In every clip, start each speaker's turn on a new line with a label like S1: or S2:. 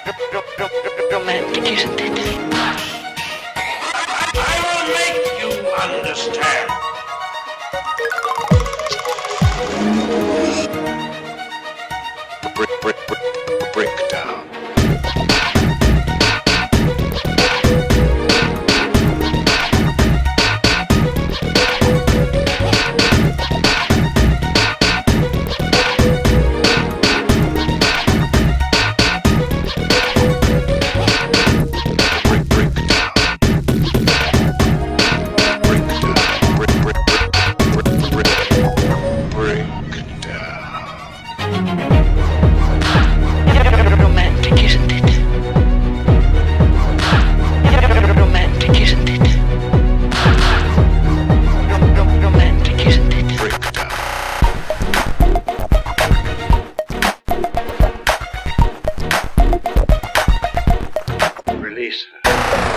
S1: Romantic, isn't it?
S2: I will make you understand. Breakdown.
S1: Romantic, isn't it? Romantic, isn't it? Romantic, isn't it?
S2: Breakdown. Release her.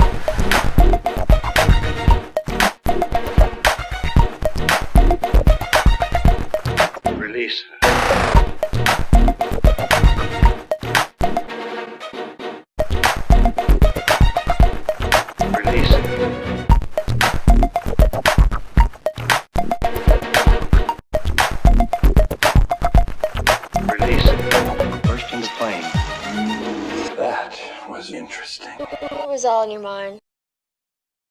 S2: Release her. Release her. Release her. Burst into flame. That was interesting.
S3: What was all in your mind?